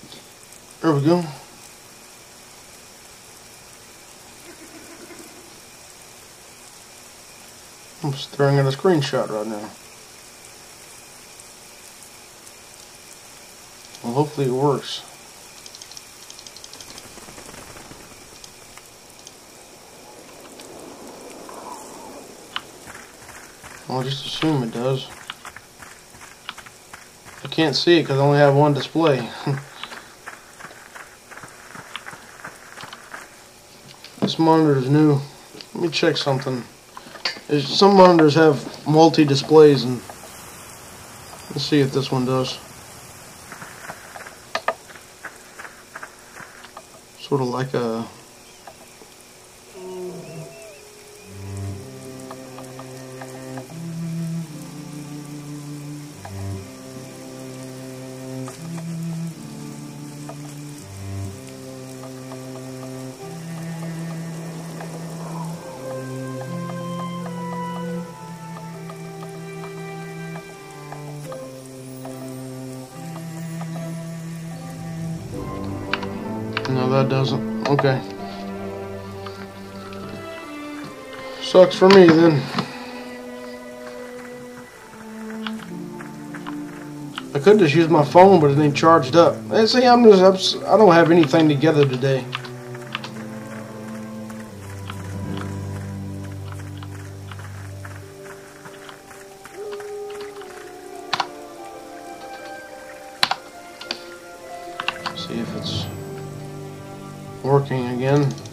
There we go. I'm staring at a screenshot right now. Well, hopefully it works. I'll just assume it does. I can't see it because I only have one display. This monitor is new. Let me check something. Some monitors have multi-displays, and let's see if this one does. Sort of like a... No, that doesn't. Okay. Sucks for me then. I could just use my phone, but it ain't charged up. And see, I don't have anything together today. See if it's working again.